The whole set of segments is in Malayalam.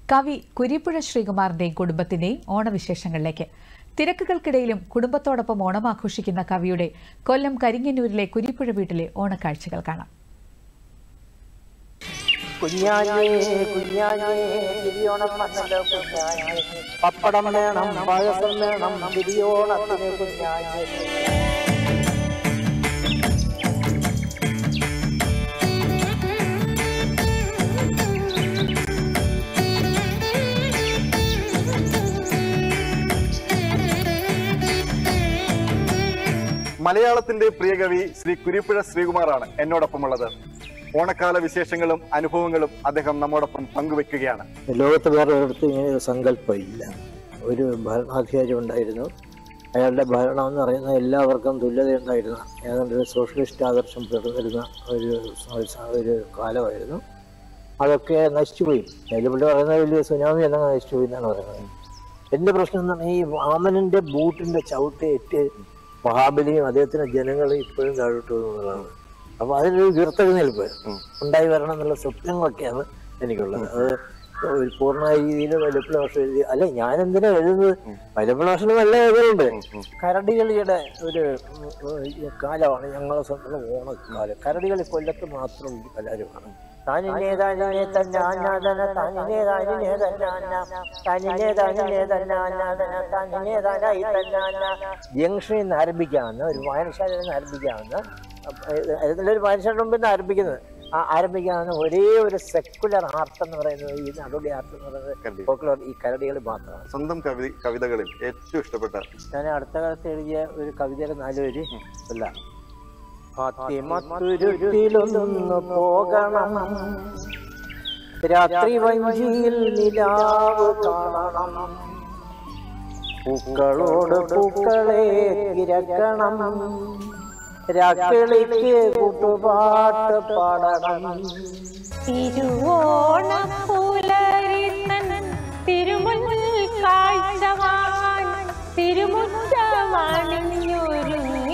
കവി കുരിപ്പുഴ ശ്രീകുമാറിന്റെയും കുടുംബത്തിന്റെയും ഓണവിശേഷങ്ങളിലേക്ക്. തിരക്കുകൾക്കിടയിലും കുടുംബത്തോടൊപ്പം ഓണം ആഘോഷിക്കുന്ന കവിയുടെ കൊല്ലം കരിങ്ങന്നൂരിലെ കുരിപ്പുഴ വീട്ടിലെ ഓണക്കാഴ്ചകൾ കാണാം. പപ്പടം വേണം, പായസം വേണം, തിരിയോണത്തിന് കുഞ്ഞാഞ്ഞേ. മലയാളത്തിന്റെ പ്രിയ കവി ശ്രീ കുരിപ്പുഴ ശ്രീകുമാറാണ് എന്നോടൊപ്പമുള്ളത്. ഓണക്കാല വിശേഷങ്ങളും അനുഭവങ്ങളും അദ്ദേഹം നമ്മോടൊപ്പം പങ്കുവെക്കുകയാണ്. ലോകത്ത് വേറെ ഒരിടത്തും ഇങ്ങനെ ഒരു സങ്കല്പമില്ല. ഒരു ഭരണാധികാരി ഉണ്ടായിരുന്നു. അയാളുടെ ഭരണം എന്ന് പറയുന്നത് എല്ലാവർക്കും തുല്യതയുണ്ടായിരുന്ന ഏതാണ്ട് ഒരു സോഷ്യലിസ്റ്റ് ആദർശം പിറന്നിരുന്ന ഒരു കാലമായിരുന്നു. അതൊക്കെ നശിച്ചുപോയി. നെല്ലുപള്ളി പറയുന്ന വലിയ സുനാമി എല്ലാം നശിച്ചുപോയി എന്നാണ് പറയുന്നത്. എൻ്റെ പ്രശ്നം എന്ന് പറഞ്ഞാൽ ഈ വാമനന്റെ ബൂട്ടിന്റെ ചവിട്ടേറ്റ് മഹാബലിയും അദ്ദേഹത്തിന്റെ ജനങ്ങളും ഇപ്പോഴും താഴോട്ട് എന്നുള്ളതാണ്. അപ്പൊ അതിനൊരു ഉയർത്തെഴുന്നേൽപ്പ് ഉണ്ടായി വരണം എന്നുള്ള സ്വപ്നങ്ങളൊക്കെയാണ് എനിക്കുള്ളത്. അത് ഒരു പൂർണ്ണ രീതിയിൽ വല്ലപ്പുഴ ഭാഷ എഴുതി അല്ല, ഞാൻ എന്തിനാ എഴുതുന്നത്? വല്ലപ്പുഴ ഭാഷ നല്ല എഴുതുന്നുണ്ട്. കരടികളിയുടെ ഒരു കാലമാണ് ഞങ്ങളെ സ്വന്തം ഓണക്കാലം. കരടികളി കൊല്ലത്ത് മാത്രം കലാരൂപമാണ്. ജംഗ്ഷനിൽ നിന്ന് ആരംഭിക്കാവുന്ന ഒരു വായനശാലയിൽ നിന്ന് ആരംഭിക്കാവുന്ന ഒരു വായനശാല മുമ്പിൽ നിന്ന് ആരംഭിക്കാവുന്ന ഒരേ ഒരു സെക്കുലർ ആർട്ട് എന്ന് പറയുന്നത്, ഈ നടോടി ആർട്ട് എന്ന് പറയുന്നത് ഫോക്ലോർ ഈ കരടികൾ മാത്രമാണ്. സ്വന്തം കവിതകളിൽ ഏറ്റവും ഇഷ്ടപ്പെട്ട ഞാൻ അടുത്ത കാലത്ത് എഴുതിയ ഒരു കവിതയുടെ 4 വരി അല്ല, ഫാത്തിമത്തുരുത്തിലൊന്നു പോകണം, രാത്രി വഞ്ചിയിൽ നിലാവ് കാണണം, പൂക്കളോട് പൂക്കളെ തിരക്കണം, രാക്കിളിക്ക് കൂട്ടുപാട്ട് പാടണം. തിരുവോണപ്പുലരിത്തൻ തിരുമുന്നിൽ കാഴ്ചവാൻ തിരുമുറ്റമണിഞ്ഞൊരുങ്ങി.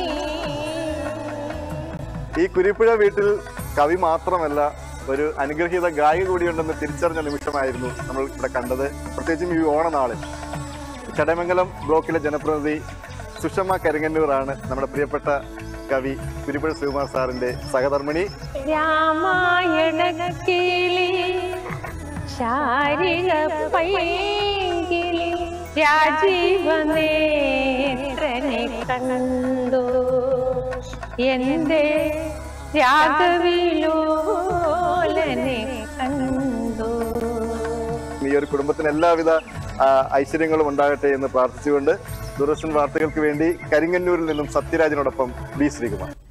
ഈ കുരിപ്പുഴ വീട്ടിൽ കവി മാത്രമല്ല, ഒരു അനുഗ്രഹീത ഗായിക കൂടിയുണ്ടെന്ന് തിരിച്ചറിഞ്ഞ നിമിഷമായിരുന്നു നമ്മൾ ഇവിടെ കണ്ടത്. പ്രത്യേകിച്ചും ഈ ഓണനാളിൽ ചടയമംഗലം ബ്ലോക്കിലെ ജനപ്രതിനിധി സുഷമ കരിങ്ങന്നൂറാണ് നമ്മുടെ പ്രിയപ്പെട്ട കവി കുരിപ്പുഴ ശ്രീകുമാർ സാറിന്റെ സഹധർമ്മിണി. രാമായണക്കിളി ശാരിക പൈകിളി രാജീവനേത്രനെ കണ്ടു എന്റെ രാഗവിലോലനെ കണ്ടു. ഈ ഒരു കുടുംബത്തിന് എല്ലാവിധ ഐശ്വര്യങ്ങളും ഉണ്ടാകട്ടെ എന്ന് പ്രാർത്ഥിച്ചുകൊണ്ട് ദൂരദർശൻ വാർത്തകൾക്ക് വേണ്ടി കരിങ്ങന്നൂരിൽ നിന്നും സത്യരാജിനോടൊപ്പം ബി ശ്രീകുമാർ.